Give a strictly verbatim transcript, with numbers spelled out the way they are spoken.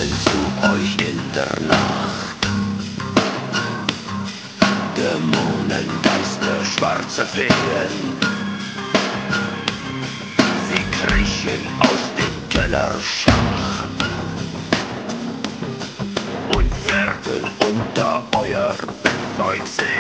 kommen zu euch in der Nacht. Dämonen, Geister, schwarze Feen, sie kriechen aus dem Kellerschacht und werden unter euer Bett neu sehen.